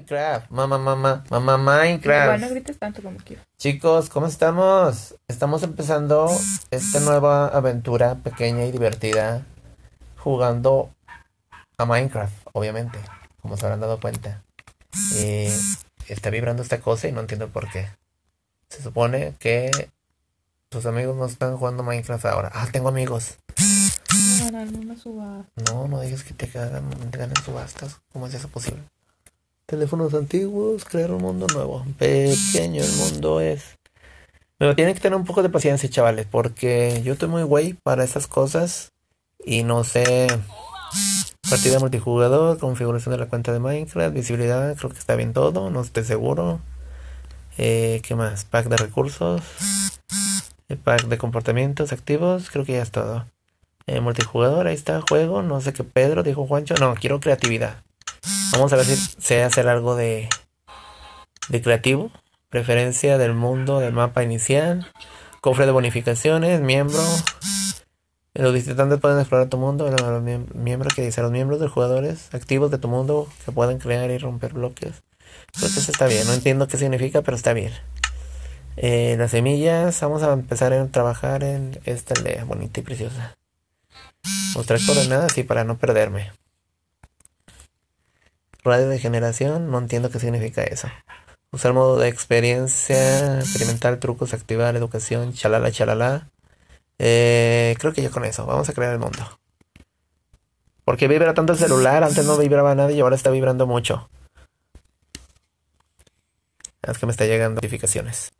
Minecraft. Mamá Igual no Minecraft. grites tanto como quieras. Chicos, ¿cómo estamos? Estamos empezando esta nueva aventura pequeña y divertida jugando a Minecraft, obviamente, como se habrán dado cuenta. Eh, Está vibrando esta cosa y no entiendo por qué. Se supone que sus amigos no están jugando Minecraft ahora. Ah, tengo amigos. Vamos a ganar una suba. No digas que te ganen subastas. ¿Cómo es eso posible? Teléfonos antiguos, crear un mundo nuevo. Pequeño el mundo es. Pero tienen que tener un poco de paciencia, chavales, porque yo estoy muy güey para esas cosas y no sé. Partida multijugador, configuración de la cuenta de Minecraft, visibilidad, creo que está bien todo, no estoy seguro. ¿Qué más? Pack de recursos, pack de comportamientos activos, creo que ya es todo. Multijugador, ahí está, juego, no sé qué Pedro, dijo Juancho, no, quiero creatividad. Vamos a ver si sé hacer algo de creativo. Preferencia del mundo, del mapa inicial. Cofre de bonificaciones, miembro. Los visitantes pueden explorar tu mundo. Los miembros que dice, los miembros de los jugadores activos de tu mundo que pueden crear y romper bloques. Creo que eso está bien. No entiendo qué significa, pero está bien. Las semillas. Vamos a empezar a trabajar en esta aldea bonita y preciosa. Mostrar coordenadas y para no perderme. Radio de generación. No entiendo qué significa eso. Usar modo de experiencia, experimental, trucos, activar, educación, chalala, chalala. Creo que ya con eso, vamos a crear el mundo. Porque vibra tanto el celular, antes no vibraba nada y ahora está vibrando mucho. Es que me está llegando notificaciones.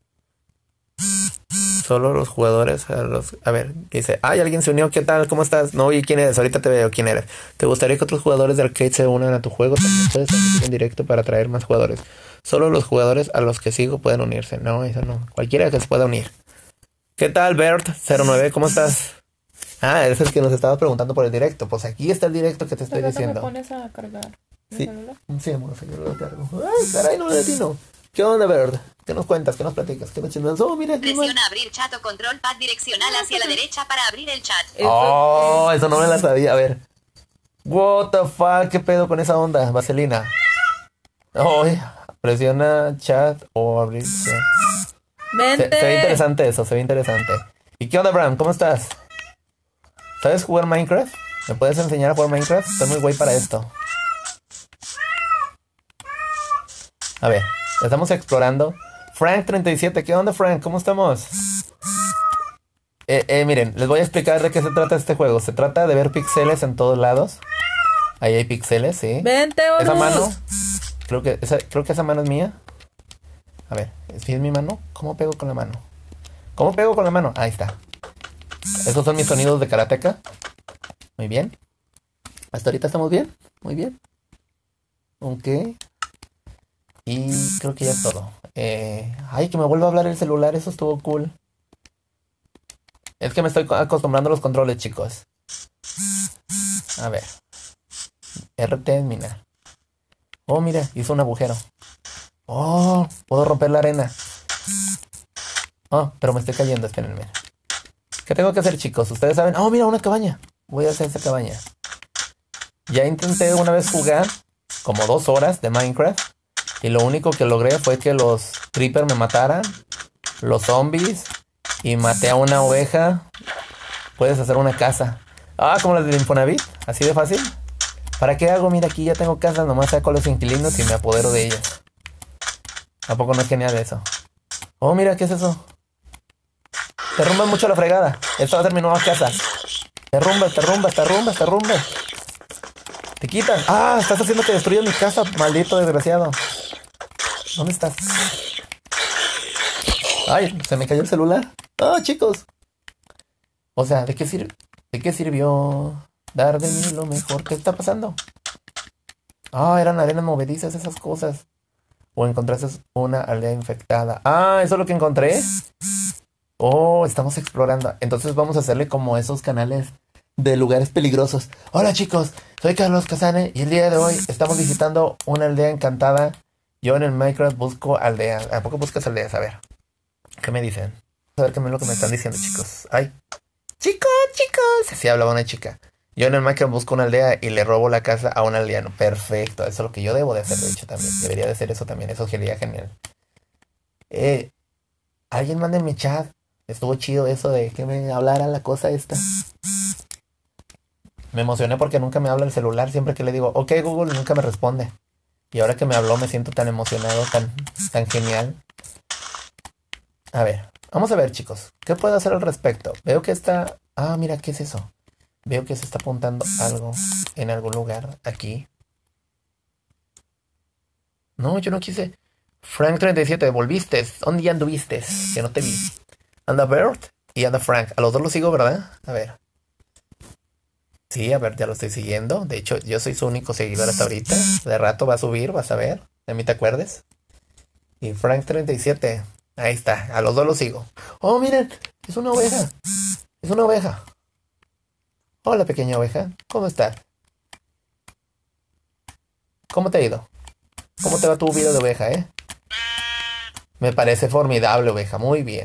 Solo los jugadores a ver, dice, ay, alguien se unió, ¿qué tal? ¿Cómo estás? No, ¿y quién eres? Ahorita te veo, ¿quién eres? ¿Te gustaría que otros jugadores de arcade se unan a tu juego? También puedes transmitir en directo para atraer más jugadores. Solo los jugadores a los que sigo pueden unirse. No, eso no. Cualquiera que se pueda unir. ¿Qué tal, Bert09? ¿Cómo estás? Ah, eres el que nos estaba preguntando por el directo. Pues aquí está el directo que te estoy ¿De rato me diciendo. pones a cargar el Sí, celular? sí, amor, yo lo cargo. Ay, caray, no le atino. ¿Qué onda, Bert? ¿Qué nos cuentas? ¿Qué nos platicas? ¿Qué nos chismes? Oh, mira, qué mal. Presiona abrir chat o control pad direccional hacia la derecha para abrir el chat. Oh, eso no me la sabía. A ver. What the fuck, ¿qué pedo con esa onda, Vaselina? Oh, presiona chat o abrir chat. Se ve interesante eso, se ve interesante. ¿Y qué onda, Bram? ¿Cómo estás? ¿Sabes jugar Minecraft? ¿Me puedes enseñar a jugar Minecraft? Estoy muy güey para esto. A ver, estamos explorando. Frank37, ¿qué onda, Frank? ¿Cómo estamos? Miren, les voy a explicar de qué se trata este juego. Se trata de ver píxeles en todos lados. Ahí hay píxeles, ¿sí? Vente, Esa Horus. mano, creo que esa mano es mía. A ver, ¿es mi mano? ¿Cómo pego con la mano? ¿Cómo pego con la mano? Ahí está. Esos son mis sonidos de karateka. Muy bien. Hasta ahorita estamos bien. Muy bien. Ok. Y creo que ya es todo. Ay, que me vuelva a hablar el celular. Eso estuvo cool. Es que me estoy acostumbrando a los controles, chicos. A ver. RT, mina. Oh, mira, hizo un agujero. Oh, puedo romper la arena. Oh, pero me estoy cayendo, espérenme. ¿Qué tengo que hacer, chicos? Ustedes saben. Oh, mira, una cabaña. Voy a hacer esa cabaña. Ya intenté una vez jugar como 2 horas de Minecraft. Y lo único que logré fue que los creepers me mataran. Los zombies. Y maté a una oveja. Puedes hacer una casa. Ah, como las del Infonavit. Así de fácil. ¿Para qué hago? Mira, aquí ya tengo casas. Nomás saco a los inquilinos y me apodero de ellas. ¿A poco no es genial eso? Oh, mira, ¿qué es eso? Te rumba mucho la fregada. Esta va a ser mi nueva casa. Te rumba. Te quitan. Ah, estás haciendo que destruya mi casa, maldito desgraciado. ¿Dónde estás? Ay, se me cayó el celular. Ah, chicos. O sea, ¿de qué sirvió dar de mí lo mejor? ¿Qué está pasando? Ah, eran arenas movedizas esas cosas. O encontraste una aldea infectada. Ah, ¿eso es lo que encontré? Oh, estamos explorando. Entonces vamos a hacerle como esos canales de lugares peligrosos. Hola, chicos, soy Carlos Casane y el día de hoy estamos visitando una aldea encantada. Yo en el Minecraft busco aldeas. ¿A poco buscas aldeas? A ver, ¿qué me dicen? A ver qué es lo que me están diciendo, chicos. Ay, chicos. Así hablaba una chica. Yo en el Minecraft busco una aldea y le robo la casa a un aldeano. Perfecto, eso es lo que yo debo de hacer, de hecho, también. Debería de hacer eso también, eso sería genial. Eh, alguien manda en mi chat. Estuvo chido eso de que me hablara la cosa esta. Me emocioné porque nunca me habla el celular. Siempre que le digo, ok Google, nunca me responde. Y ahora que me habló me siento tan emocionado, tan genial. A ver, vamos a ver chicos. ¿Qué puedo hacer al respecto? Veo que está... Ah, mira, ¿qué es eso? Veo que se está apuntando algo en algún lugar aquí. No, yo no quise. Frank37, volviste. ¿Dónde ya anduviste? Que no te vi. Anda Bert y anda Frank. A los dos los sigo, ¿verdad? A ver. Sí, a ver, ya lo estoy siguiendo. De hecho, yo soy su único seguidor hasta ahorita. De rato va a subir, vas a ver. De mí te acuerdes. Y Frank37. Ahí está. A los dos los sigo. Oh, miren. Es una oveja. Es una oveja. Hola, pequeña oveja. ¿Cómo estás? ¿Cómo te ha ido? ¿Cómo te va tu vida de oveja, Me parece formidable, oveja. Muy bien.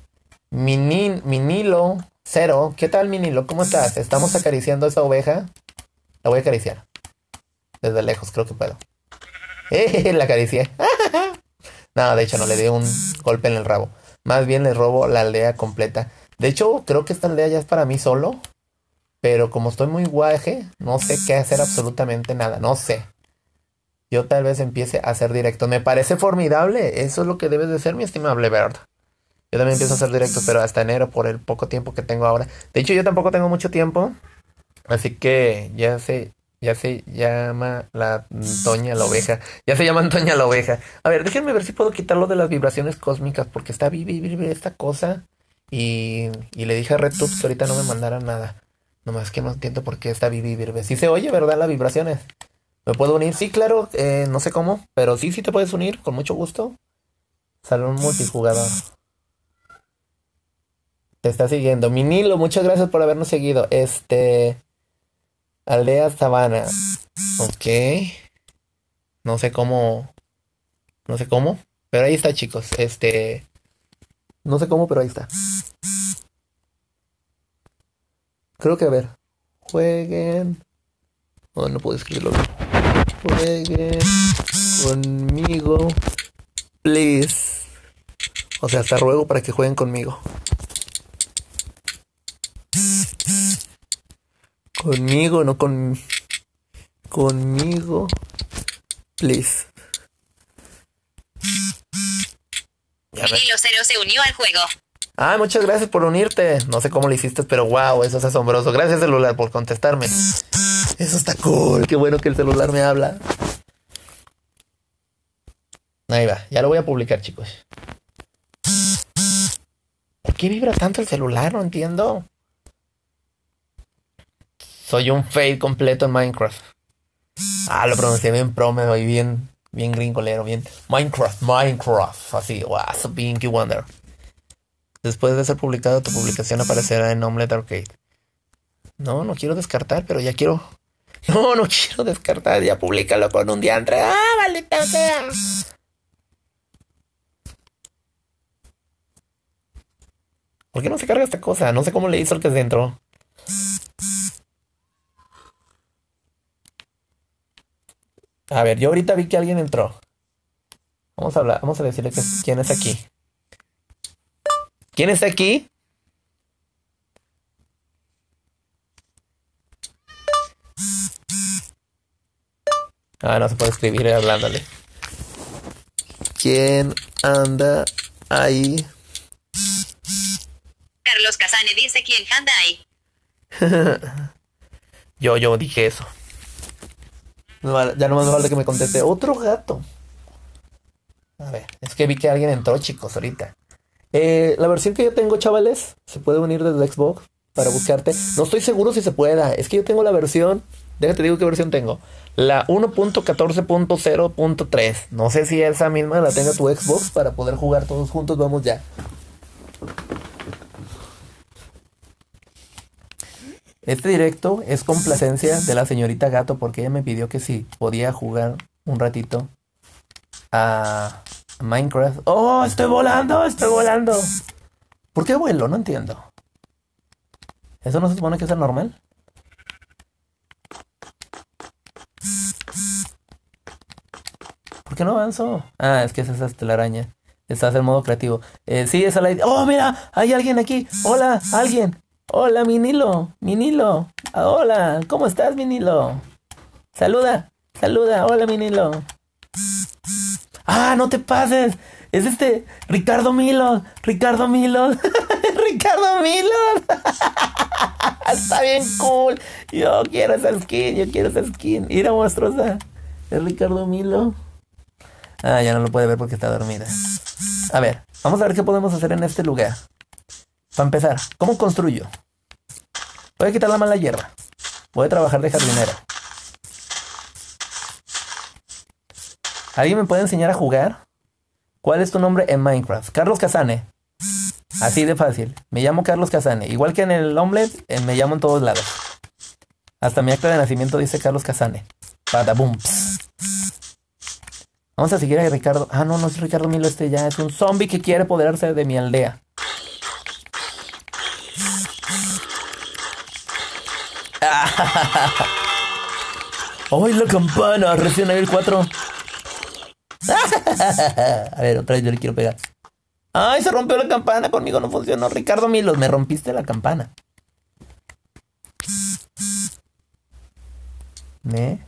Minilo Cero. ¿Qué tal, Minilo? ¿Cómo estás? Estamos acariciando a esta oveja. La voy a acariciar. Desde lejos, creo que puedo. La acaricié. No, de hecho no le di un golpe en el rabo. Más bien le robo la aldea completa. De hecho, creo que esta aldea ya es para mí solo. Pero como estoy muy guaje, no sé qué hacer absolutamente nada. No sé. Yo tal vez empiece a hacer directos. Me parece formidable. Eso es lo que debes de ser, mi estimable Bird. Yo también empiezo a hacer directos, pero hasta enero por el poco tiempo que tengo ahora. De hecho, yo tampoco tengo mucho tiempo. Así que ya se llama la Toña la oveja. Ya se llama Antoña la oveja. A ver, déjenme ver si puedo quitarlo de las vibraciones cósmicas. Porque está esta cosa. Y le dije a RedTube que ahorita no me mandara nada. Nomás que no entiendo por qué está vive. Sí se oye, ¿verdad? Las vibraciones. ¿Me puedo unir? Sí, claro. No sé cómo. Pero sí te puedes unir. Con mucho gusto. Salón multijugador. Te está siguiendo. Minilo, muchas gracias por habernos seguido. Aldea Sabana. Ok. No sé cómo. No sé cómo. Pero ahí está, chicos. No sé cómo, pero ahí está. Creo que a ver. Jueguen. Oh, no puedo escribirlo bien. Jueguen conmigo. Please. O sea, hasta ruego para que jueguen conmigo. Conmigo, no con... Conmigo. Please. Minilo Cero se unió al juego. Ah, muchas gracias por unirte. No sé cómo lo hiciste, pero wow, eso es asombroso. Gracias, celular, por contestarme. Eso está cool. Qué bueno que el celular me habla. Ahí va, ya lo voy a publicar, chicos. ¿Por qué vibra tanto el celular? No entiendo. Soy un fail completo en Minecraft. Ah, lo pronuncié bien pro, me voy bien gringolero, bien. Minecraft. Así, wow, so Pinky Wonder. Después de ser publicado, tu publicación aparecerá en Omelette Arcade. No quiero descartar, pero ya quiero. No quiero descartar, ya públicalo con un diantre. ¡Ah, maldita sea! ¿Por qué no se carga esta cosa? No sé cómo le hizo el que se entró. A ver, yo ahorita vi que alguien entró. Vamos a hablar, vamos a decirle que quién es aquí. ¿Quién está aquí? Ah, no se puede escribir hablándole. ¿Quién anda ahí? Carlos Casane dice quién anda ahí. Yo dije eso. Ya no me falta que me conteste otro gato. A ver, es que vi que alguien entró, chicos, ahorita. La versión que yo tengo, chavales, se puede unir desde Xbox para buscarte. No estoy seguro si se pueda. Es que yo tengo la versión. Déjate digo qué versión tengo. La 1.14.0.3. No sé si esa misma la tenga tu Xbox para poder jugar todos juntos. Vamos ya. Este directo es complacencia de la señorita Gato porque ella me pidió que si podía jugar un ratito a Minecraft. ¡Oh, estoy volando! ¿Por qué vuelo? No entiendo. ¿Eso no se supone que es el normal? qué no avanzo? Ah, es que es esa telaraña. Estás en modo creativo. Sí, esa la... ¡Oh, mira! Hay alguien aquí. Hola, alguien. Hola, mi Nilo. Mi Nilo. Ah, hola, ¿cómo estás, mi Nilo? Saluda. Saluda. Hola, mi Nilo. Ah, no te pases. Es Ricardo Milos. Ricardo Milos. Ricardo Milos. Está bien cool. Yo quiero esa skin. Yo quiero esa skin. Mira, monstruosa. Es Ricardo Milo. Ah, ya no lo puede ver porque está dormida. A ver, vamos a ver qué podemos hacer en este lugar. Para empezar, ¿cómo construyo? Voy a quitar la mala hierba. Voy a trabajar de jardinero. ¿Alguien me puede enseñar a jugar? ¿Cuál es tu nombre en Minecraft? Carlos Casane. Así de fácil. Me llamo Carlos Casane. Igual que en el Omelette, me llamo en todos lados. Hasta mi acta de nacimiento dice Carlos Casane. Badabum. Vamos a seguir a Ricardo. Ah, no, no es Ricardo Milo, ya es un zombie que quiere apoderarse de mi aldea. ¡Ay, la campana! Resident Evil 4. A ver, otra vez yo le quiero pegar. ¡Ay, se rompió la campana! Conmigo no funcionó. Ricardo Milos, me rompiste la campana. Me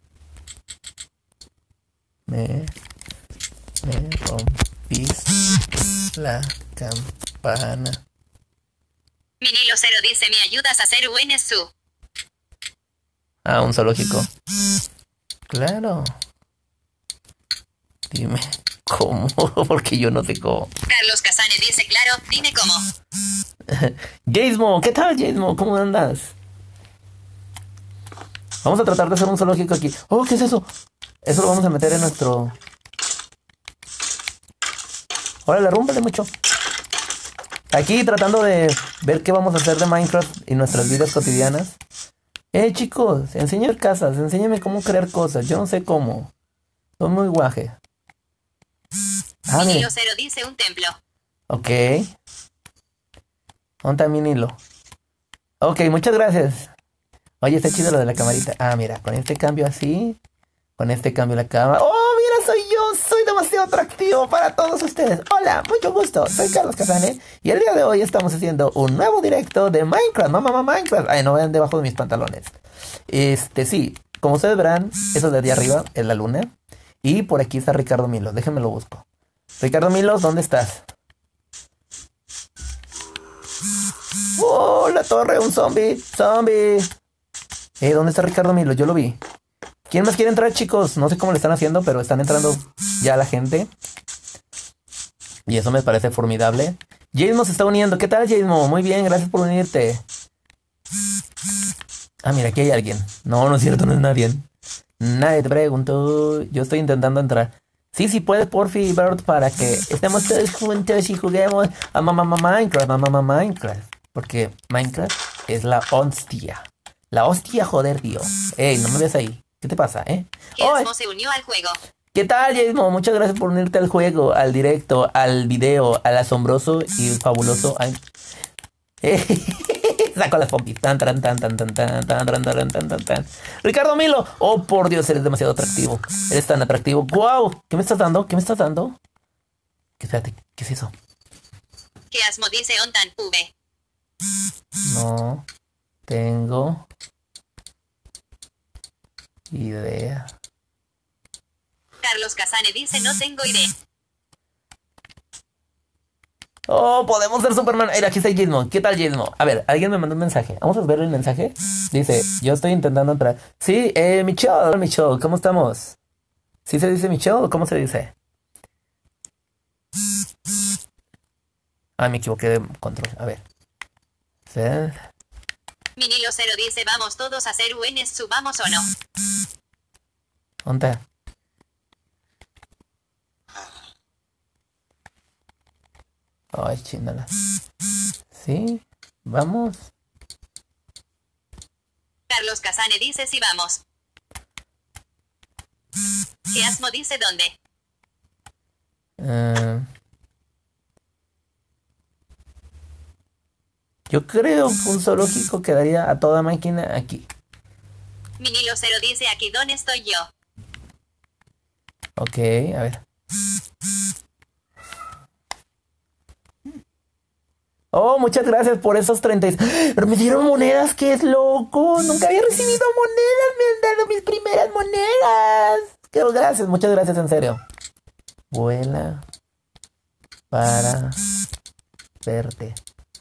rompiste la campana. Minilo Cero dice, ¿me ayudas a hacer UNSU? Ah, un zoológico. Claro. Dime cómo, porque yo no sé cómo. Carlos Casane dice, claro, dime cómo. Jaismo, ¿qué tal, Jaismo? ¿Cómo andas? Vamos a tratar de hacer un zoológico aquí. Oh, ¿qué es eso? Eso lo vamos a meter en nuestro... Órale, rúmbale mucho. Aquí tratando de ver qué vamos a hacer de Minecraft y nuestras vidas cotidianas. Chicos, enseñar casas, enséñame cómo crear cosas. Yo no sé cómo. Soy muy guaje. Ah, Minilo Cero dice un templo. Ok. ¿Dónde está mi Nilo? Ok, muchas gracias. Oye, está chido lo de la camarita. Ah, mira, con este cambio así. Con este cambio la cámara. ¡Oh, mira, soy yo! Soy demasiado atractivo para todos ustedes. Hola, mucho gusto. Soy Carlos Casane. Y el día de hoy estamos haciendo un nuevo directo de Minecraft. Mamá, Minecraft. Ay, no vean debajo de mis pantalones. Sí. Como ustedes verán, eso de allá arriba es la luna. Y por aquí está Ricardo Milos. Déjenme lo busco. Ricardo Milos, ¿dónde estás? ¡Oh, la torre! ¡Un zombie! ¡Zombie! ¿Dónde está Ricardo Milos? Yo lo vi. ¿Quién más quiere entrar, chicos? No sé cómo le están haciendo, pero están entrando ya la gente. Y eso me parece formidable. Jaismo se está uniendo. ¿Qué tal, Jaismo? Muy bien, gracias por unirte. Ah, mira, aquí hay alguien. No, no es cierto, no es nadie. Nadie te preguntó. Yo estoy intentando entrar. Sí, puedes, porfi, Bird, para que estemos todos juntos y juguemos a Minecraft. Porque Minecraft es la hostia. La hostia, joder, tío. Ey, no me ves ahí. ¿Qué te pasa, Jaismo se unió al juego. ¿Qué tal, Jaismo? Muchas gracias por unirte al juego, al directo, al video, al asombroso y fabuloso. Saco las pompis. Tan. Ricardo Milo. Oh, por Dios, eres demasiado atractivo. Eres tan atractivo. ¡Guau! ¿Qué me estás dando? Espérate, ¿qué es eso? Keasmo dice Ontan V. No tengo idea. Carlos Casane dice, no tengo idea. Oh, podemos ser Superman. Mira, aquí está Gizmo. ¿Qué tal, Gizmo? A ver, alguien me mandó un mensaje. Vamos a ver el mensaje. Dice, yo estoy intentando entrar. Sí, Michelle, ¿cómo estamos? ¿Sí se dice Michelle o cómo se dice? Ah, me equivoqué de control. A ver. Minilo Cero dice, vamos todos a hacer UNSU, ¿vamos o no? ¿Dónde está? Ay, chingada. Sí, vamos. Carlos Casane dice sí vamos. Keasmo dice dónde. Yo creo que un zoológico quedaría a toda máquina aquí. Minilo Cero dice aquí, ¿dónde estoy yo? Ok, a ver. Oh, muchas gracias por esos 30. Pero me dieron monedas, ¡qué es loco! Nunca había recibido monedas, me han dado mis primeras monedas. Qué gracias, muchas gracias, en serio. Vuela para verte.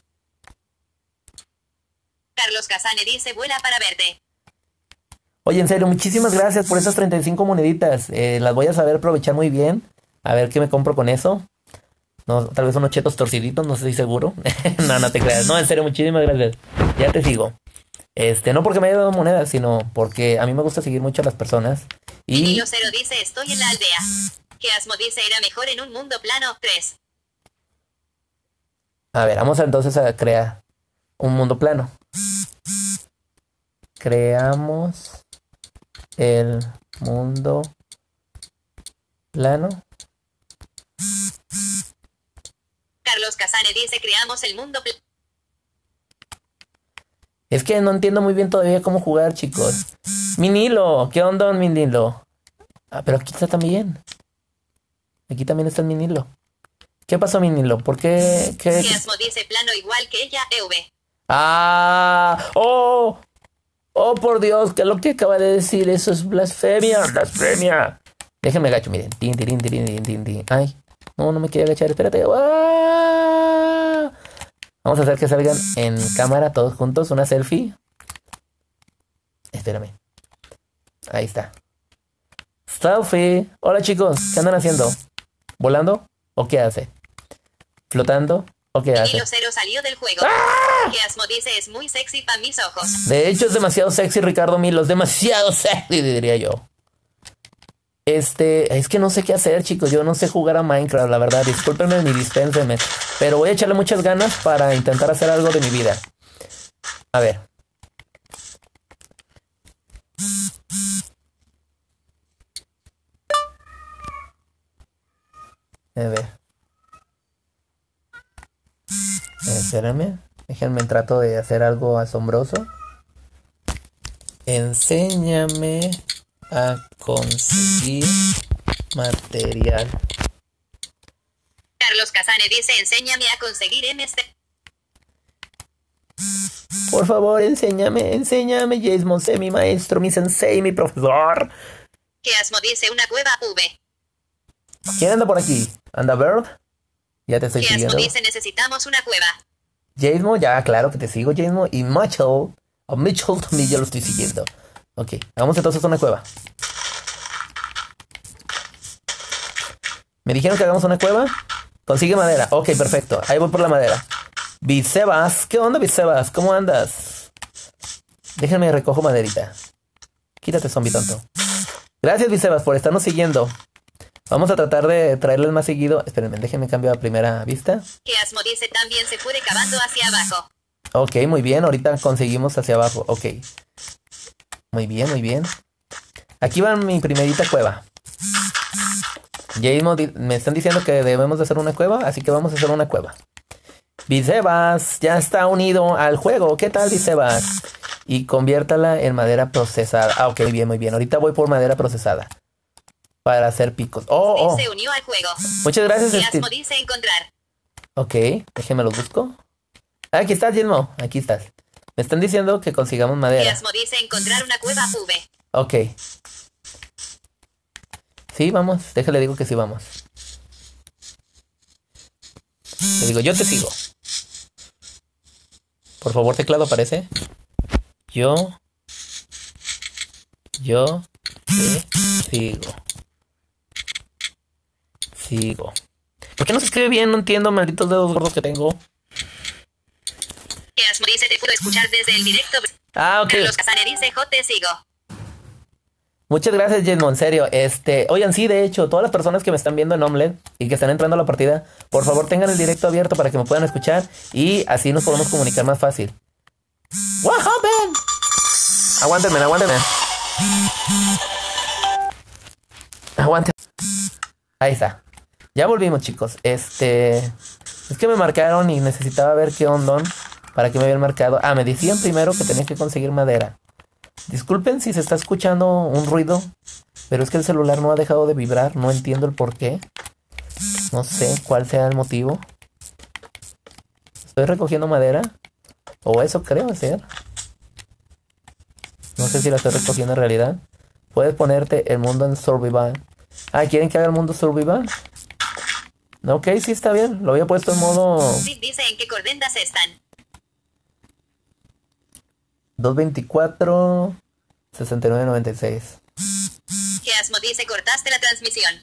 Carlos Casane dice vuela para verte. Oye, en serio, muchísimas gracias por esas 35 moneditas. Las voy a saber aprovechar muy bien. A ver qué me compro con eso. No, tal vez unos chetos torciditos, no estoy seguro. No, no te creas. No, en serio, muchísimas gracias. Ya te sigo. No porque me haya dado monedas, sino porque a mí me gusta seguir mucho a las personas. Y Vinilo Cero dice estoy en la aldea. Que Asmo dice era mejor en un mundo plano 3. a ver, vamos entonces a crear un mundo plano. Creamos el mundo plano. Carlos Casane dice creamos el mundo plano. Es que no entiendo muy bien todavía cómo jugar, chicos. Minilo, ¿qué onda, Minilo? Ah, pero aquí está también. Aquí también está el Minilo. ¿Qué pasó, Minilo? ¿Por qué? Que Asmo dice plano igual que ella, EV. ¡Ah! ¡Oh! ¡Oh, por Dios! ¿Qué es lo que acaba de decir? Eso es blasfemia. ¡Blasfemia! Déjenme agacho, miren. Tin, tirin, tirin, tin, tin, tin. Ay, no me quería agachar. Espérate. ¡Ah! Vamos a hacer que salgan en cámara todos juntos. Una selfie. Espérame. Ahí está. Selfie. Hola, chicos. ¿Qué andan haciendo? ¿Volando? ¿O qué hace? ¿Flotando? ¿O qué hace? Vinilo Cero salió del juego. Que Asmo dice es muy sexy para mis ojos. De hecho, es demasiado sexy, Ricardo Milo. Es demasiado sexy, diría yo. Es que no sé qué hacer, chicos. Yo no sé jugar a Minecraft, la verdad. Discúlpenme ni dispénsenme. Pero voy a echarle muchas ganas para intentar hacer algo de mi vida. A ver. A ver. Espérame. Déjenme trato de hacer algo asombroso. Enséñame a conseguir material. Carlos Casane dice enséñame a conseguir MST. Por favor, enséñame, Jason, sé mi maestro, mi sensei, mi profesor. Que Asmo dice una cueva V. ¿Quién anda por aquí? ¿Anda Bird? Ya te estoy Que Asmo siguiendo. dice necesitamos una cueva. Jason, ya, claro que te sigo, Jason. Y Mitchell, o Mitchell también yo lo estoy siguiendo. Ok, vamos entonces a una cueva. Me dijeron que hagamos una cueva. Consigue madera. Ok, perfecto. Ahí voy por la madera. Vicebas, ¿qué onda, Vicebas? ¿Cómo andas? Déjenme recojo maderita. Quítate, zombie tonto. Gracias, Vicebas, por estarnos siguiendo. Vamos a tratar de traerles más seguido. Espérenme, déjenme cambio a primera vista. Que Asmo dice también se puede cavando hacia abajo. Ok, muy bien. Ahorita conseguimos hacia abajo. Ok. Muy bien, muy bien. Aquí va mi primerita cueva. Me están diciendo que debemos de hacer una cueva, así que vamos a hacer una cueva. Vicebas ya está unido al juego. ¿Qué tal, Vicebas? Y conviértala en madera procesada. Ah, ok, muy bien, muy bien. Ahorita voy por madera procesada para hacer picos. Oh. Se unió al juego. Muchas gracias, Que Asmo dice encontrar. Ok, déjenme los busco. Aquí estás, Gizmo. Aquí estás. Me están diciendo que consigamos Que madera. Asmo dice encontrar una cueva V. Ok. Sí, vamos. Déjale, digo que sí, vamos. Le digo, yo te sigo. Por favor, teclado, aparece. Yo te sigo. ¿Por qué no se escribe bien? No entiendo, malditos dedos gordos que tengo. Que Asmo dice te puedo escuchar desde el directo. Ah, ok. Carlos Casane dice jo te sigo. Muchas gracias, Jesmo, en serio. Oigan, sí, de hecho, todas las personas que me están viendo en Omelette y que están entrando a la partida, por favor tengan el directo abierto para que me puedan escuchar y así nos podemos comunicar más fácil. What happened? Aguántenme. Aguántenme. Ahí está. Ya volvimos, chicos. Es que me marcaron y necesitaba ver qué ondón para que me habían marcado. Ah, me decían primero que tenía que conseguir madera. Disculpen si se está escuchando un ruido Pero es que el celular no ha dejado de vibrar. No entiendo el por qué. No sé cuál sea el motivo. Estoy recogiendo madera. O eso creo ser. No sé si la estoy recogiendo en realidad. Puedes ponerte el mundo en survival. Ah, ¿quieren que haga el mundo survival? Ok, sí está bien. Lo había puesto en modo Dice en qué coordenadas están. 224 6996. Geasmo dice cortaste la transmisión.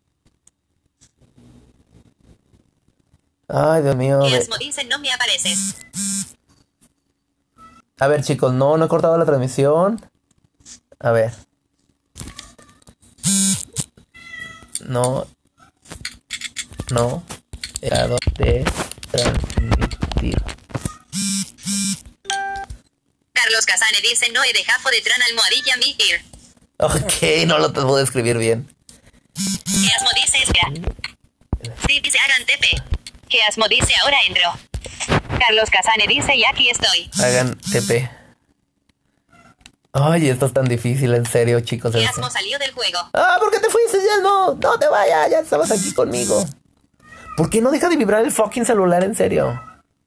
Ay, Dios mío. Geasmo dice no me apareces. A ver, chicos, no he cortado la transmisión. A ver. No he dejado de transmitir. Carlos Casane dice no he dejado de tran almohadilla mi ear. Ok, no lo puedo escribir bien. Geasmo dice espera. Sí, dice hagan TP. Geasmo dice ahora entro. Carlos Casane dice y aquí estoy. Hagan TP. Ay, esto es tan difícil, en serio, chicos. Geasmo salió del juego. Ah, ¿por qué te fuiste? Ya no te vayas, ya estabas aquí conmigo. ¿Por qué no deja de vibrar el fucking celular, en serio?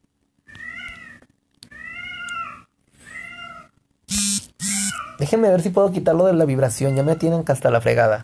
Déjenme ver si puedo quitarlo de la vibración. Ya me tienen hasta la fregada.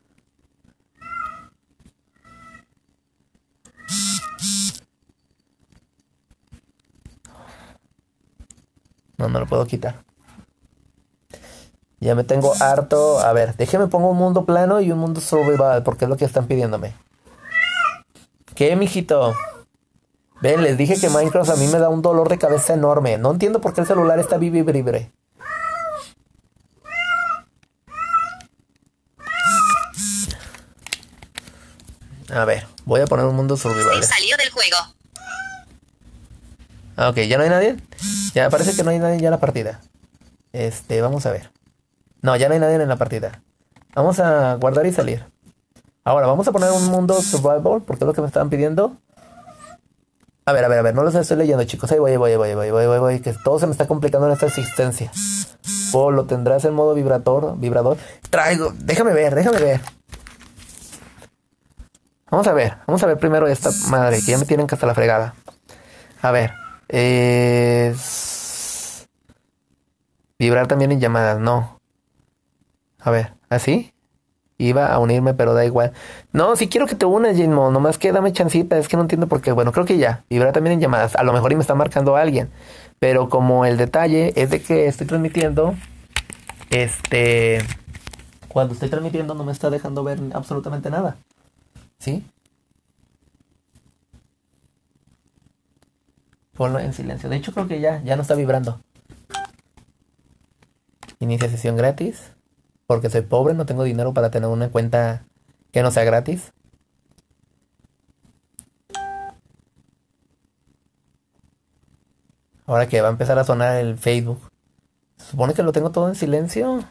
No lo puedo quitar. Ya me tengo harto. A ver, déjenme pongo un mundo plano y un mundo survival, porque es lo que están pidiéndome. ¿Qué, mijito? Ven, les dije que Minecraft a mí me da un dolor de cabeza enorme. No entiendo por qué el celular está vibre. A ver, voy a poner un mundo survival. Salió del juego. Ah, ok, ¿ya no hay nadie? Ya parece que no hay nadie ya en la partida. Vamos a ver. No, ya no hay nadie en la partida. Vamos a guardar y salir. Ahora, vamos a poner un mundo survival, porque es lo que me estaban pidiendo. A ver, no los estoy leyendo, chicos. Ahí voy, que todo se me está complicando en esta existencia. Lo tendrás en modo vibrador. Traigo, déjame ver. Vamos a ver primero esta madre, que ya me tienen que hasta la fregada. A ver, vibrar también en llamadas, no. A ver, ¿así? Iba a unirme, pero da igual. No, si quiero que te unas, Jinmo, nomás que dame chancita, es que no entiendo por qué. Bueno, creo que ya, vibrar también en llamadas. A lo mejor y me está marcando alguien. Pero como el detalle es de que estoy transmitiendo, cuando estoy transmitiendo no me está dejando ver absolutamente nada. ¿Sí? Ponlo en silencio. De hecho, creo que ya no está vibrando. Inicia sesión gratis. Porque soy pobre, no tengo dinero para tener una cuenta que no sea gratis. Ahora que va a empezar a sonar el Facebook. Se supone que lo tengo todo en silencio.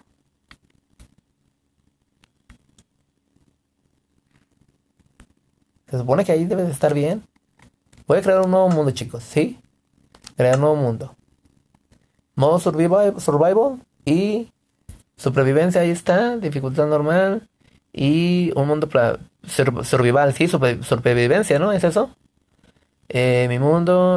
Se supone que ahí debe de estar bien. Voy a crear un nuevo mundo, chicos, ¿sí? Crear un nuevo mundo. Modo survival y supervivencia, ahí está. Dificultad normal. Y un mundo survival, sí, supervivencia, ¿no? ¿Es eso? Mi mundo.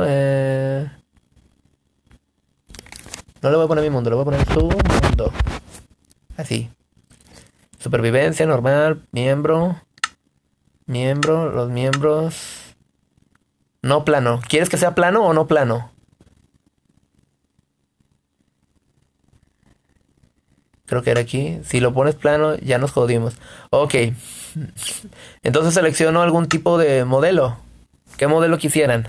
No le voy a poner mi mundo, le voy a poner su mundo. Así. Supervivencia normal, miembro, los miembros. No plano. ¿Quieres que sea plano o no plano? Creo que era aquí. Si lo pones plano, ya nos jodimos. Ok. Entonces selecciono algún tipo de modelo. ¿Qué modelo quisieran?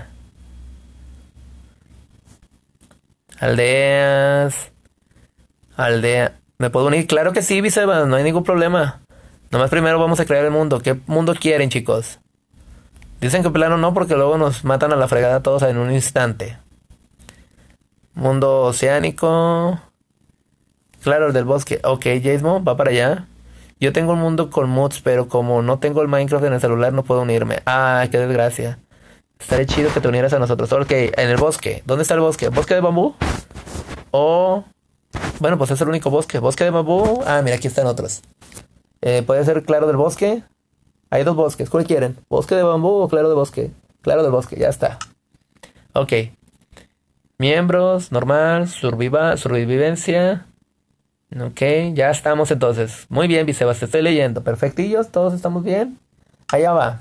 Aldeas. Aldea. ¿Me puedo unir? Claro que sí, Vicebas. No hay ningún problema. Nomás primero vamos a crear el mundo. ¿Qué mundo quieren, chicos? Dicen que plano no, porque luego nos matan a la fregada todos en un instante. Mundo oceánico. Claro, el del bosque. Ok, Jason, va para allá. Yo tengo un mundo con mods, pero como no tengo el Minecraft en el celular, no puedo unirme. Ah, qué desgracia. Estaría chido que te unieras a nosotros. Ok, en el bosque. ¿Dónde está el bosque? ¿Bosque de bambú? O... Bueno, pues es el único bosque. ¿Bosque de bambú? Ah, mira, aquí están otros. Puede ser claro del bosque. Hay dos bosques. ¿Cuál quieren? ¿Bosque de bambú o claro de bosque? Claro del bosque, ya está. Ok. Miembros, normal, sobrevivencia. Ok, ya estamos entonces. Muy bien, Vicebas, te estoy leyendo. Perfectillos, todos estamos bien. Allá va.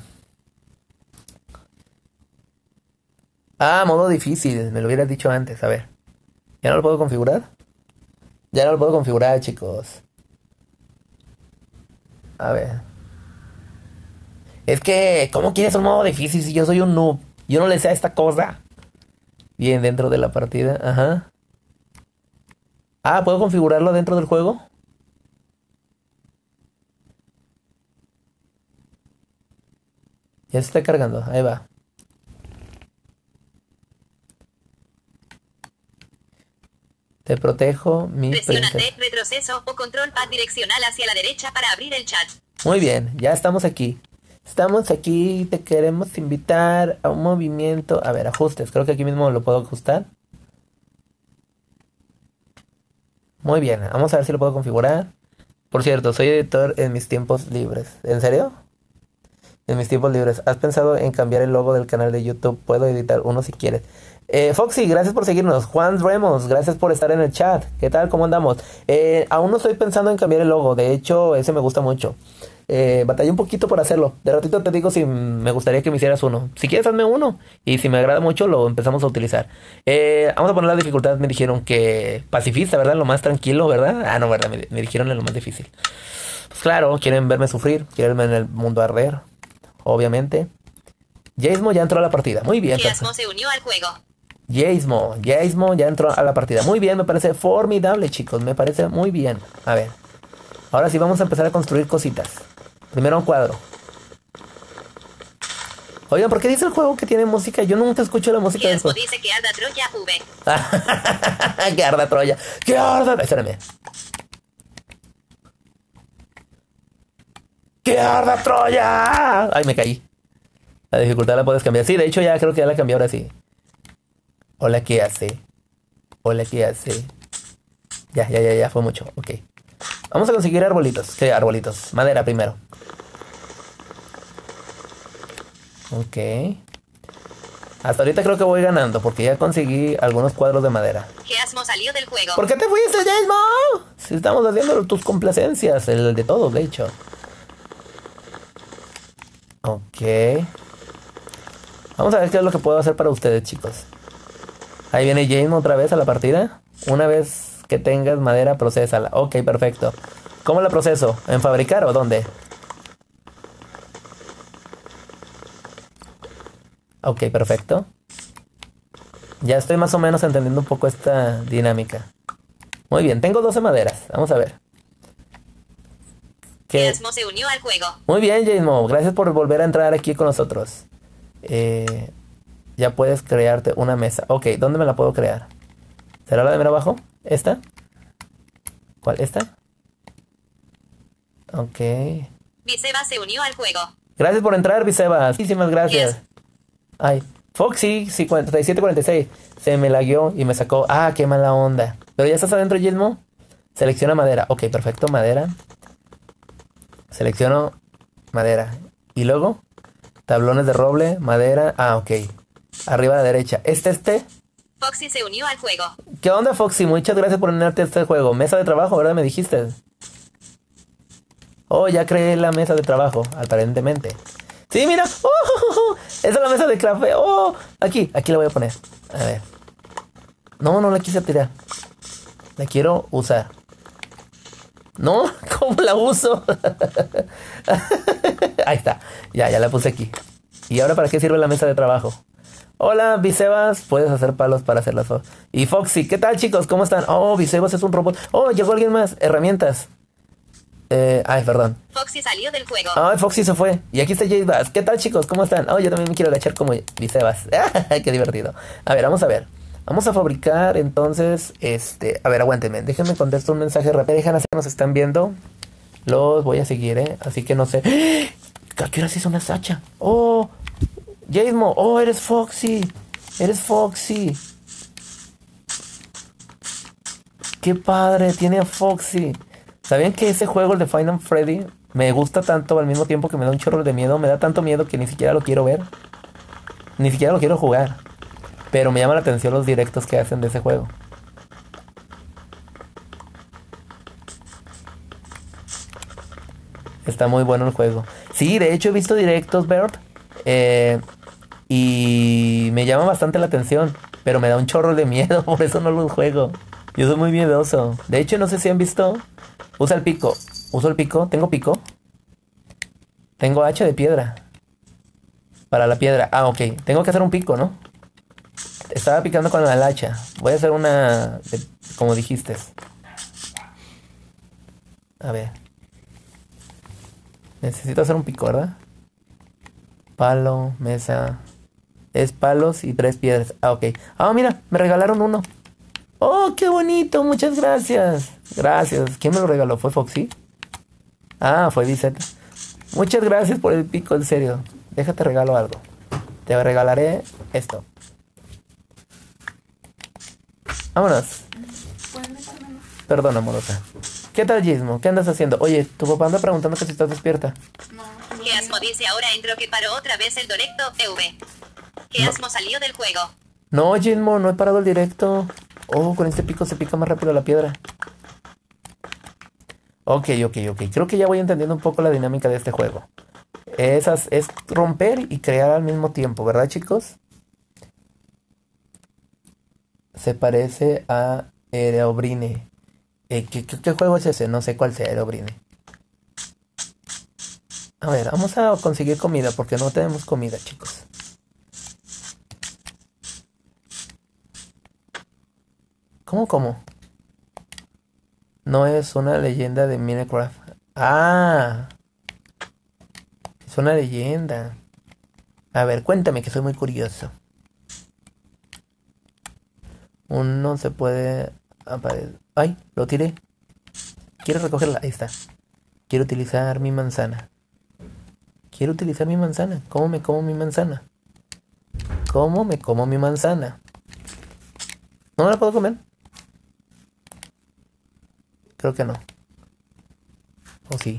Ah, modo difícil. Me lo hubieras dicho antes. A ver. ¿Ya no lo puedo configurar? Ya no lo puedo configurar, chicos. A ver. Es que, ¿cómo quieres un modo difícil si yo soy un noob? Yo no le sé a esta cosa. Bien, dentro de la partida. Ajá. Ah, ¿puedo configurarlo dentro del juego? Ya se está cargando. Ahí va. Te protejo, mi Presiona princesa. T, retroceso o control pad direccional hacia la derecha para abrir el chat. Muy bien, ya estamos aquí. Estamos aquí, te queremos invitar a un movimiento. A ver, ajustes. Creo que aquí mismo lo puedo ajustar. Muy bien, vamos a ver si lo puedo configurar. Por cierto, soy editor en mis tiempos libres. ¿En serio? En mis tiempos libres. ¿Has pensado en cambiar el logo del canal de YouTube? Puedo editar uno si quieres. Foxy, gracias por seguirnos. Juan Remos, gracias por estar en el chat. ¿Qué tal? ¿Cómo andamos? Aún no estoy pensando en cambiar el logo. De hecho, ese me gusta mucho. Batallé un poquito por hacerlo. De ratito te digo si me gustaría que me hicieras uno. Si quieres, hazme uno. Y si me agrada mucho, lo empezamos a utilizar. Vamos a poner la dificultad. Me dijeron que pacifista, ¿verdad? Lo más tranquilo, ¿verdad? Ah, no, ¿verdad? Me dijeron en lo más difícil. Pues claro, quieren verme sufrir. Quieren verme en el mundo arder. Obviamente. Jaismo ya entró a la partida. Muy bien. Geasmo se unió al juego. Jaismo ya entró a la partida. Muy bien, me parece formidable, chicos. Me parece muy bien. A ver. Ahora sí vamos a empezar a construir cositas. Primero un cuadro. Oigan, ¿por qué dice el juego que tiene música? Yo nunca escucho la música del Geasmo juego. dice que arda Troya V. ¡Que arda Troya! ¡Que arda! Espérame. ¡Que arda Troya! Ay, me caí. La dificultad la puedes cambiar. Sí, de hecho ya creo que ya la cambié ahora sí. Hola, ¿qué hace? Hola, ¿qué hace? Ya, fue mucho. Ok. Vamos a conseguir arbolitos. ¿Qué arbolitos? Madera primero. Ok. Hasta ahorita creo que voy ganando porque ya conseguí algunos cuadros de madera. Geasmo salió del juego. ¿Por qué te fuiste, Jaismo? Si estamos haciendo tus complacencias, el de todos, de hecho. Ok. Vamos a ver qué es lo que puedo hacer para ustedes, chicos. Ahí viene Jaismo otra vez a la partida. Una vez que tengas madera, procésala. Ok, perfecto. ¿Cómo la proceso? ¿En fabricar o dónde? Ok, perfecto. Ya estoy más o menos entendiendo un poco esta dinámica. Muy bien, tengo 12 maderas. Vamos a ver. ¿Qué? Geasmo se unió al juego. Muy bien, Jaismo. Gracias por volver a entrar aquí con nosotros. Ya puedes crearte una mesa. Ok, ¿dónde me la puedo crear? ¿Será la de mero abajo? ¿Esta? ¿Cuál? ¿Esta? Ok. Viceba se unió al juego. Gracias por entrar, Vicebas. Muchísimas gracias. Yes. Ay, Foxy 5746 se me lagueó y me sacó. Ah, qué mala onda. Pero ya estás adentro, Gizmo. Selecciona madera. Ok, perfecto, madera. Selecciono madera. Y luego, tablones de roble, madera. Ah, ok. Arriba a la derecha. Este. Foxy se unió al juego. ¿Qué onda, Foxy? Muchas gracias por unirte a este juego. Mesa de trabajo, ¿verdad? Me dijiste. Oh, ya creé la mesa de trabajo, aparentemente. Sí, mira. Oh, esa es la mesa de café. Oh, aquí la voy a poner. A ver. No la quise tirar. La quiero usar. No, ¿cómo la uso? Ahí está. Ya la puse aquí. ¿Y ahora para qué sirve la mesa de trabajo? Hola, Vicebas. Puedes hacer palos para hacer las fotos. Y Foxy, ¿qué tal, chicos? ¿Cómo están? Oh, Vicebas es un robot. Oh, llegó alguien más. Herramientas. Ay, perdón. Foxy salió del juego. Ay, Foxy se fue. Y aquí está Jbas. ¿Qué tal, chicos? ¿Cómo están? Oh, yo también me quiero agachar como Vicebas. Qué divertido. A ver, vamos a ver. Vamos a fabricar, entonces, A ver, aguántenme. Déjenme contestar un mensaje rápido. Déjenme que nos están viendo. Los voy a seguir, ¿eh? Así que no sé. ¿A qué hora se hizo una sacha? Oh, Jaismo. Oh, eres Foxy. Eres Foxy. Qué padre. Tiene a Foxy. ¿Sabían que ese juego, el de Final Freddy, Me gusta tanto al mismo tiempo que me da un chorro de miedo. Me da tanto miedo que ni siquiera lo quiero ver. Ni siquiera lo quiero jugar. Pero me llama la atención los directos que hacen de ese juego. Está muy bueno el juego. Sí, de hecho he visto directos, Bert. Y me llama bastante la atención. Pero me da un chorro de miedo, por eso no los juego. Yo soy muy miedoso. De hecho, no sé si han visto. Usa el pico. Uso el pico. Tengo pico. Tengo hacha de piedra. Para la piedra. Ah, ok. Tengo que hacer un pico, ¿no? Estaba picando con el hacha. Voy a hacer una... como dijiste. A ver. Necesito hacer un pico, ¿verdad? Palo, mesa. Es palos y 3 piedras. Ah, ok. Ah, mira, me regalaron uno. Oh, qué bonito. Muchas gracias. Gracias. ¿Quién me lo regaló? ¿Fue Foxy? Ah, fue Dizet. Muchas gracias por el pico, en serio. Déjate regalo algo. Te regalaré esto. Vámonos. Perdón, amorosa. ¿Qué tal, Gizmo? ¿Qué andas haciendo? Oye, tu papá anda preguntando que si estás despierta. Geasmo dice ahora entro que paró otra vez el directo. Geasmo salió del juego. No, Gizmo, no he parado el directo. Oh, con este pico se pica más rápido la piedra. Ok. Creo que ya voy entendiendo un poco la dinámica de este juego. Es romper y crear al mismo tiempo, ¿verdad, chicos? Se parece a Herobrine. ¿Qué juego es ese? No sé cuál sea Herobrine. A ver, vamos a conseguir comida porque no tenemos comida, chicos. ¿Cómo? No es una leyenda de Minecraft. Ah, es una leyenda. A ver, cuéntame que soy muy curioso. Uno se puede... ¡Ay! Lo tiré. Quiero recogerla. Ahí está. Quiero utilizar mi manzana. ¿Cómo me como mi manzana? ¿No me la puedo comer? Creo que no. ¿O sí?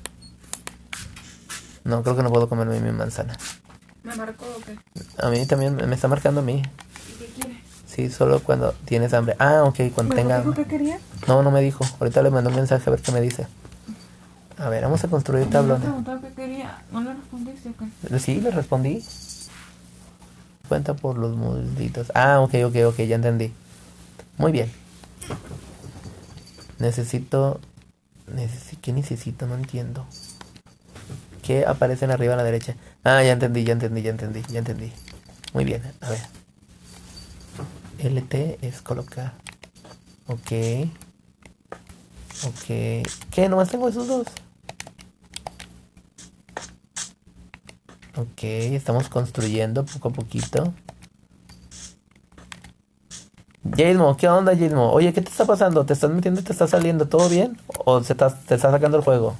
No, creo que no puedo comerme mi manzana. ¿Me marcó o qué? A mí también me está marcando a mí. ¿Y qué quiere? Sí, solo cuando tienes hambre. Ah, ok, cuando tenga ¿Me dijo hambre. qué quería? No me dijo. Ahorita le mando un mensaje a ver qué me dice. A ver, vamos a construir Me tablones. preguntó qué quería. ¿No le respondiste o qué? Sí, le respondí. Cuenta por los molditos. Ah, ok, ya entendí. Muy bien. ¿Qué necesito? No entiendo. ¿Qué aparecen arriba a la derecha? Ah, ya entendí. Muy bien, a ver. LT es colocar. Ok. ¿Qué? Nomás tengo esos dos. Ok, estamos construyendo poco a poquito. Gizmo, ¿qué onda, Gizmo? Oye, ¿qué te está pasando? ¿Te estás metiendo y te está saliendo? ¿Todo bien? ¿O te está sacando el juego?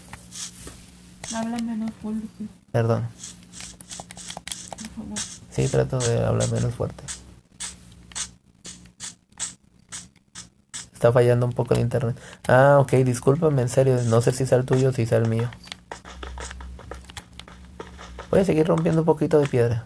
Habla menos fuerte, Perdón. por favor. Sí, trato de hablar menos fuerte. Está fallando un poco el internet. Ah, ok, discúlpame, en serio. No sé si sea el tuyo o si sea el mío. Voy a seguir rompiendo un poquito de piedra.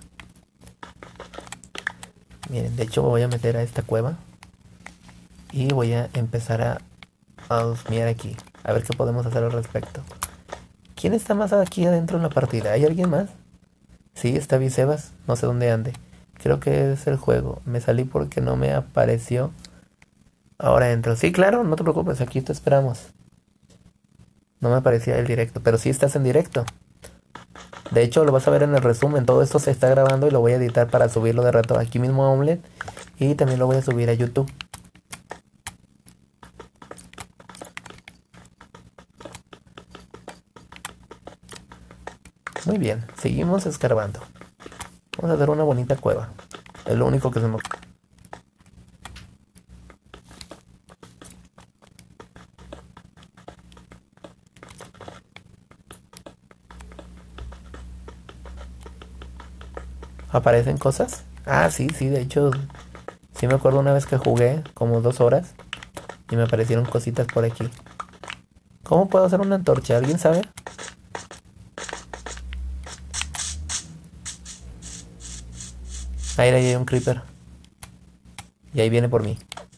Miren, de hecho me voy a meter a esta cueva. Y voy a empezar a husmear aquí. A ver qué podemos hacer al respecto. ¿Quién está más aquí adentro en la partida? ¿Hay alguien más? Sí, está Vicebas. No sé dónde ande. Creo que es el juego. Me salí porque no me apareció. Ahora entro. Sí, claro, no te preocupes. Aquí te esperamos. No me aparecía el directo. Pero sí estás en directo. De hecho, lo vas a ver en el resumen. Todo esto se está grabando y lo voy a editar para subirlo de rato aquí mismo a Omelette. Y también lo voy a subir a YouTube. Muy bien, seguimos escarbando. Vamos a hacer una bonita cueva. Es lo único que se me... ¿Aparecen cosas? Ah, sí, de hecho... Sí me acuerdo una vez que jugué como 2 horas. Y me aparecieron cositas por aquí. ¿Cómo puedo hacer una antorcha? ¿Alguien sabe? Ahí hay un creeper. Y ahí viene por mí.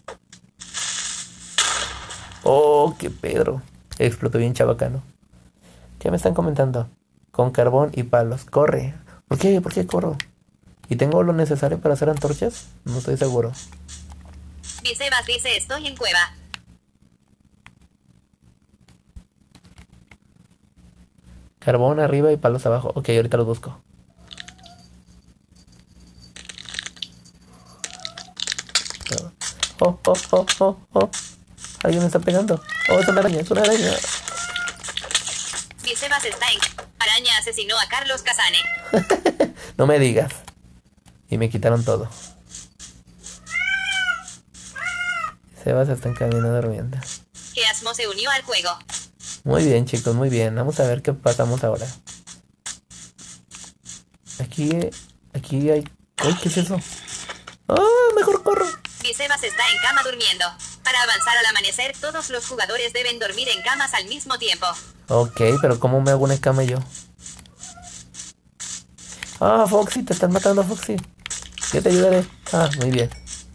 Oh, qué Pedro. Explotó bien chabacano. ¿Qué me están comentando? Con carbón y palos. Corre. ¿Por qué? ¿Por qué corro? ¿Y tengo lo necesario para hacer antorchas? No estoy seguro. Sebas dice estoy en cueva. Carbón arriba y palos abajo. Ok, ahorita los busco. Oh, oh, oh, oh, oh. Alguien me está pegando. Oh, es una araña, es una araña. Sebas está en... Araña asesinó a Carlos Casane. No me digas. Y me quitaron todo. Sebas está en camino durmiendo. Geasmo se unió al juego. Muy bien, chicos, muy bien. Vamos a ver qué pasamos ahora. Aquí hay... ¡Ay, qué es eso! ¡Ah, mejor corro! Sebas está en cama durmiendo. Para avanzar al amanecer, todos los jugadores deben dormir en camas al mismo tiempo. Ok, pero ¿cómo me hago una cama yo? Ah, Foxy, te están matando, Foxy. Yo te ayudaré. Ah, muy bien.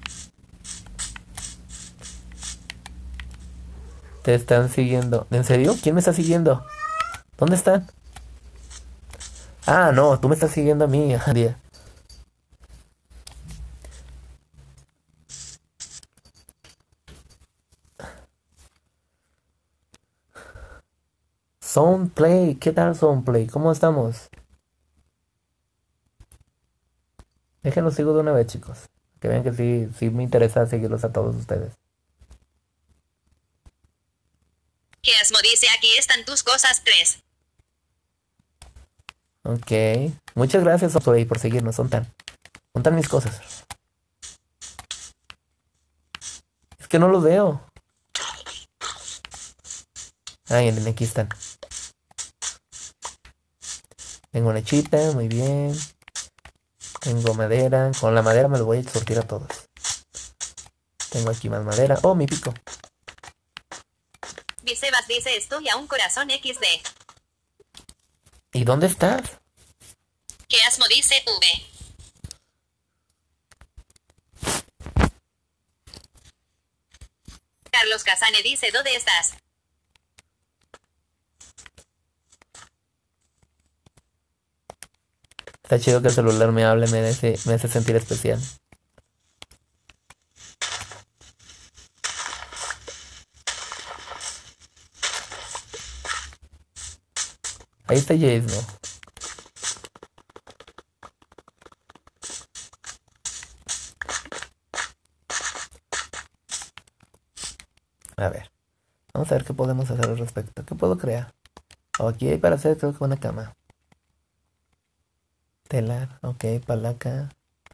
Te están siguiendo. ¿En serio? ¿Quién me está siguiendo? ¿Dónde están? Ah, no, tú me estás siguiendo a mí. Día. Soundplay, ¿qué tal Soundplay? ¿Cómo estamos? Déjenlos sigo de una vez, chicos. Que vean que sí me interesa seguirlos a todos ustedes. Geasmo dice aquí están tus cosas 3. Ok. Muchas gracias, Soundplay, por seguirnos. Son tan mis cosas. Es que no los veo. Ay, aquí están. Tengo una hechita, muy bien. Tengo madera. Con la madera me lo voy a surtir a todos. Tengo aquí más madera. Oh, mi pico. Sebas dice estoy a un corazón XD. ¿Y dónde estás? Geasmo dice V. Carlos Casane dice ¿dónde estás? Está chido que el celular me hable, me hace sentir especial. Ahí está Jace, ¿no? A ver. Vamos a ver qué podemos hacer al respecto. ¿Qué puedo crear? Aquí hay para hacer, creo que una cama. Telar, ok, palaca.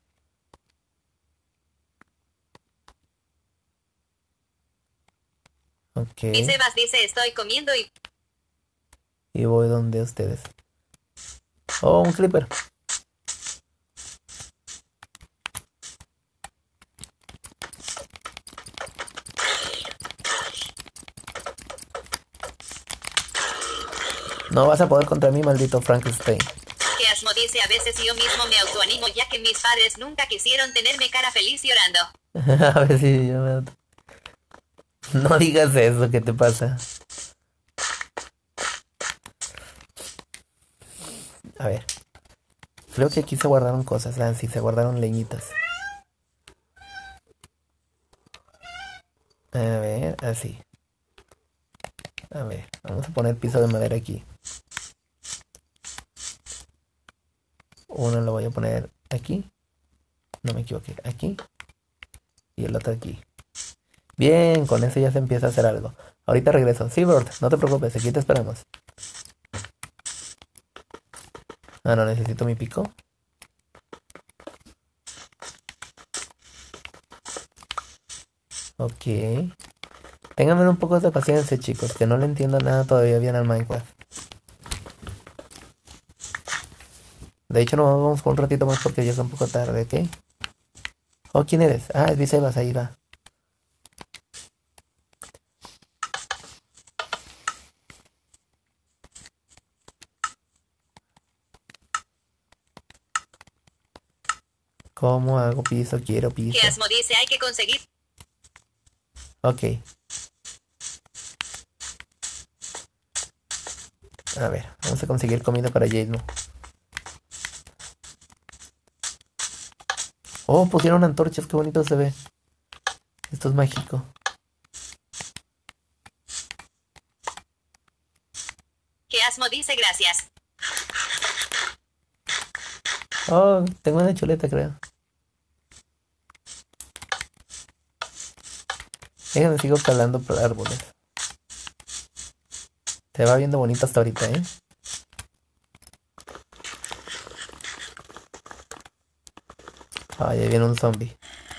Ok. Sebas dice estoy comiendo Y voy donde ustedes. Oh, un creeper. No vas a poder contra mí, maldito Frankenstein. Geasmo dice a veces yo mismo me autoanimo ya que mis padres nunca quisieron tenerme cara feliz llorando. A ver si yo me... No digas eso, ¿qué te pasa? A ver. Creo que aquí se guardaron cosas. Ah, sí, se guardaron leñitas. A ver, así. A ver, vamos a poner piso de madera aquí. Uno lo voy a poner aquí. No me equivoqué. Aquí. Y el otro aquí. Bien, con eso ya se empieza a hacer algo. Ahorita regreso. Sí, Bird, no te preocupes, aquí te esperamos. Ah, no, necesito mi pico. Ok. Ténganme un poco de paciencia, chicos, que no le entiendo nada todavía bien al Minecraft. De hecho, nos vamos por un ratito más porque ya es un poco tarde, ¿ok? Oh, ¿quién eres? Ah, es Sebas, ahí va. ¿Cómo hago piso? Quiero piso. Que Asmo dice hay que conseguir. Ok. A ver, vamos a conseguir comida para Jaden. Oh, pusieron antorchas, qué bonito se ve. Esto es mágico. Que Asmo dice gracias. Oh, tengo una chuleta, creo. Déjame, sigo calando por árboles. Se va viendo bonito hasta ahorita, ¿eh? Ay, ahí viene un zombie.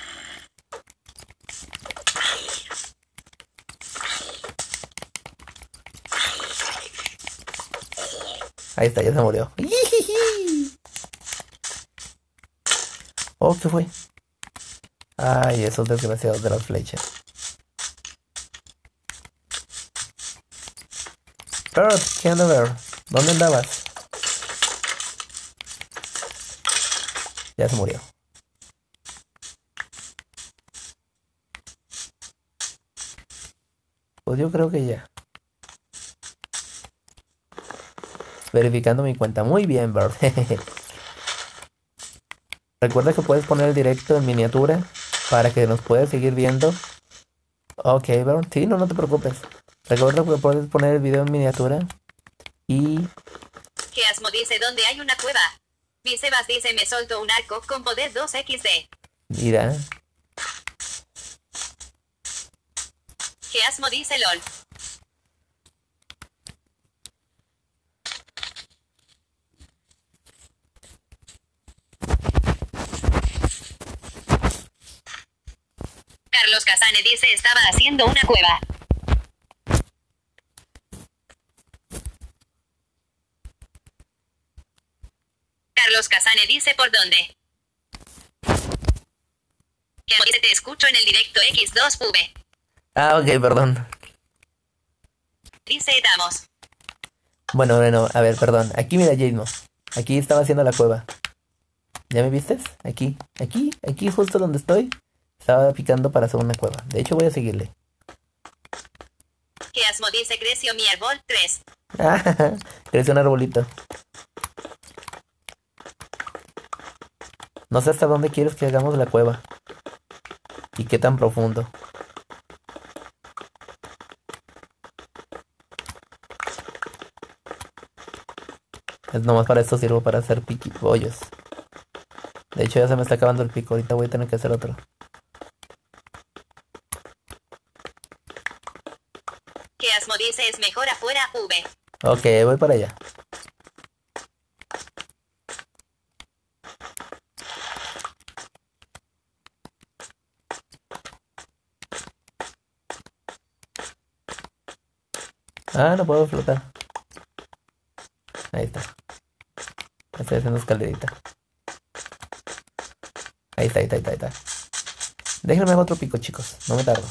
Ahí está, ya se murió. Oh, ¿qué fue? Ay, esos desgraciados de las flechas. Bird, ¿qué onda, Bird? ¿Dónde andabas? Ya se murió. Pues yo creo que ya. Verificando mi cuenta. Muy bien, Bird. Recuerda que puedes poner el directo en miniatura para que nos puedas seguir viendo. Ok, Bird. Sí, no te preocupes. Recuerda que puedes poner el video en miniatura. Y... Que Asmo dice ¿dónde hay una cueva? Vicebas dice me soltó un arco con poder 2XD. mira. Que Asmo dice LOL. Carlos Casane dice estaba haciendo una cueva. Carlos Casane dice ¿por dónde? Que dice te escucho en el directo X2V. Ah, ok, perdón. Dice damos. Bueno, a ver, perdón. Aquí mira, Jaden. Aquí estaba haciendo la cueva. ¿Ya me vistes? Aquí, justo donde estoy. Estaba picando para hacer una cueva. De hecho, voy a seguirle. Que Asmo dice creció mi árbol 3. Creció un arbolito. No sé hasta dónde quieres que hagamos la cueva. Y qué tan profundo. Es nomás para esto sirvo para hacer piquipollos. De hecho ya se me está acabando el pico. Ahorita voy a tener que hacer otro. Que Asmo dice es mejor afuera V. Ok, voy para allá. Ah, no puedo flotar. Ahí está. Estoy haciendo escalerita. Ahí está. Déjenme hacer otro pico, chicos. No me tardo.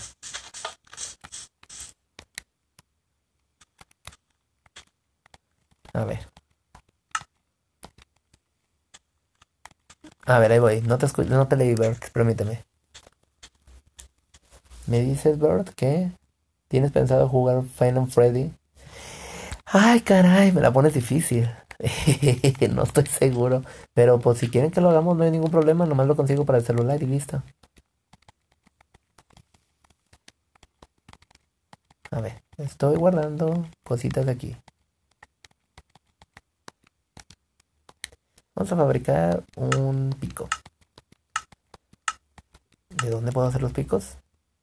A ver. A ver, ahí voy. No te leí, Bert. Permíteme. ¿Me dices, Bert, que tienes pensado jugar Final Freddy? Ay, caray, me la pones difícil. No estoy seguro. Pero pues si quieren que lo hagamos, no hay ningún problema. Nomás lo consigo para el celular y listo. A ver, estoy guardando cositas de aquí. Vamos a fabricar un pico. ¿De dónde puedo hacer los picos?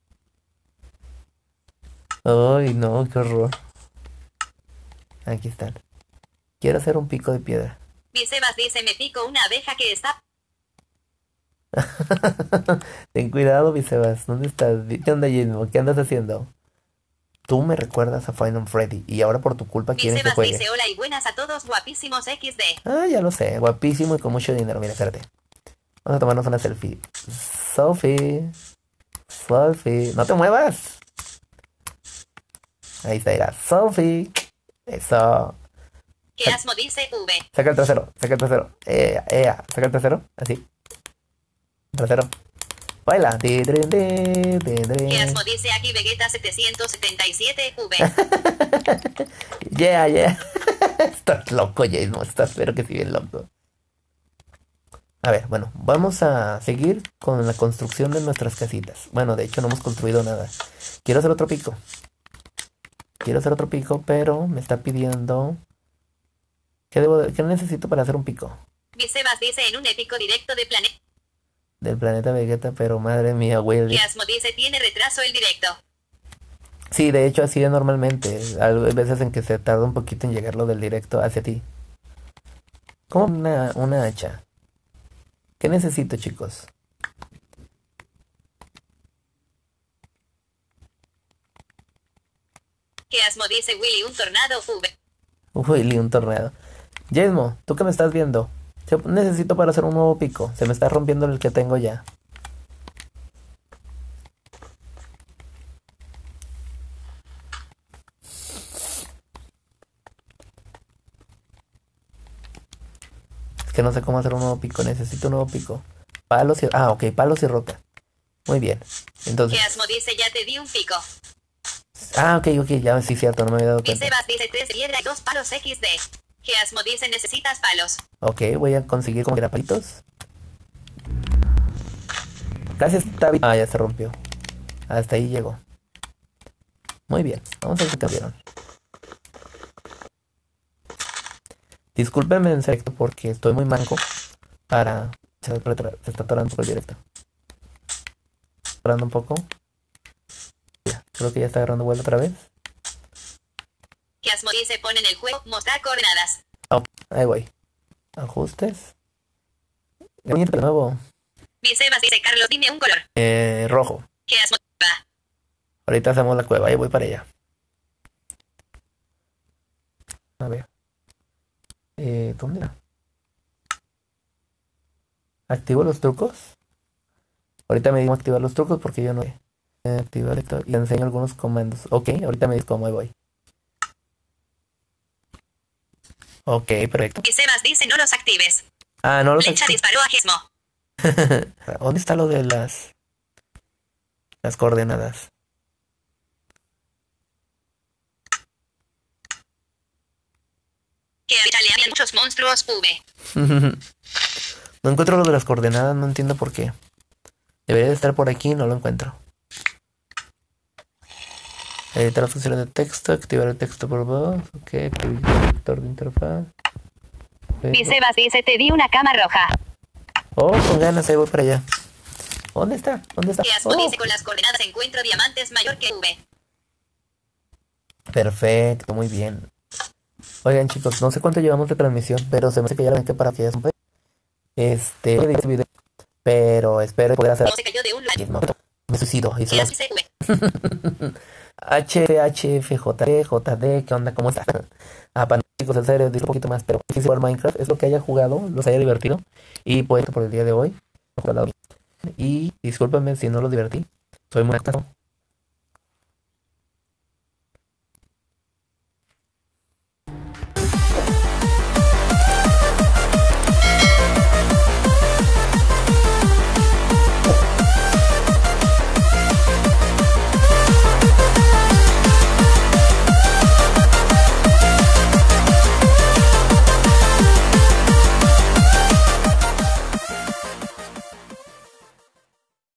Ay, no, qué horror. Aquí están. Quiero hacer un pico de piedra. Vicebas dice me pico una abeja que está. Ten cuidado, Vicebas. ¿Dónde estás? ¿Qué onda, Gizmo? ¿Qué andas haciendo? Tú me recuerdas a Final Freddy y ahora por tu culpa quieren que Vicebas juegue. dice hola y buenas a todos guapísimos XD. Ah, ya lo sé. Guapísimo y con mucho dinero. Mira, espérate. Vamos a tomarnos una selfie. Sophie. No te muevas. Ahí está, mira. Sophie. Eso. Que Asmo dice V. Saca el trasero. Saca el trasero. Saca el trasero. Así. Trasero. Baila. Di, dri, di, di, dri. Geasmo dice aquí Vegeta 777V. Yeah, yeah. Estás loco, Jason. Estás, pero que sí, bien loco. A ver, bueno, vamos a seguir con la construcción de nuestras casitas. Bueno, de hecho no hemos construido nada. Quiero hacer otro pico. Pero me está pidiendo... ¿Qué necesito para hacer un pico? Vicebas dice en un épico directo de planeta. Del planeta Vegeta, pero madre mía, Willy. Geasmo dice tiene retraso el directo. Sí, de hecho así es normalmente. Hay veces en que se tarda un poquito en llegar lo del directo hacia ti. Como una hacha. ¿Qué necesito, chicos? Geasmo dice Willy un tornado V. Willy, un tornado. Yesmo, ¿tú qué me estás viendo? Yo necesito para hacer un nuevo pico. Se me está rompiendo el que tengo ya. Es que no sé cómo hacer un nuevo pico. Necesito un nuevo pico. Palos y... Ah, ok, palos y roca. Muy bien. Entonces... Geasmo dice ya te di un pico. Ah, ok, ya sí, cierto, no me había dado cuenta. Vicebas dice 3 piedra y 2 palos XD. Geasmo dice necesitas palos. Ok, voy a conseguir como que palitos. Gracias, David. Ah, ya se rompió. Hasta ahí llegó. Muy bien, vamos a ver si cambiaron. Discúlpenme en serio porque estoy muy manco para... Se está atorando un poco el directo. Atorando un poco. Ya, creo que ya está agarrando vuelo otra vez. Geasmo dice pon en el juego mostrar coordenadas. Oh, ahí voy. Ajustes. De nuevo. Vicebas dice Carlos dime un color. Rojo. Geasmo va. Ahorita hacemos la cueva, ahí voy para allá. A ver. ¿Dónde era? ¿Activo los trucos? Ahorita me digo activar los trucos porque yo no sé. Activar esto y le enseño algunos comandos. Ok, ahorita me dices cómo, ahí voy. Ok, perfecto. Vicebas dice no los actives. Ah, no los Flecha activo. disparó a Geasmo. ¿Dónde está lo de las coordenadas? Que había muchos monstruos V. No encuentro lo de las coordenadas, no entiendo por qué. Debería de estar por aquí, no lo encuentro. Editar las funciones de texto, activar el texto por voz. Ok, activar el lector de interfaz. Vicebas dice te di una cama roja. Oh, con ganas, ahí voy para allá. ¿Dónde está? Geasmo Oh, dice con las coordenadas encuentro diamantes mayor que V. perfecto, muy bien. Oigan, chicos, no sé cuánto llevamos de transmisión, pero se me hace que ya la ven que para que ya este video. Pero espero poder hacer. No se cayó de un lado. Me suicido. Y Geas dice V. JD, ¿qué onda? ¿Cómo estás? Ah, para chicos, en serio, digo un poquito más, pero difícil jugar Minecraft es lo que haya jugado, los haya divertido. Y pues por el día de hoy. Y discúlpenme si no los divertí. Soy muy activo.